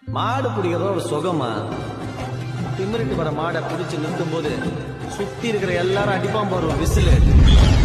மாடு பிடிக்கிறதோ ஒரு சுகமா? திமிரிட்டு வர மாடை பிடிச்சு நிறுத்தும் போது சுத்தி இருக்கிற எல்லாரும் அடிப்பான் பாரு விசிலு.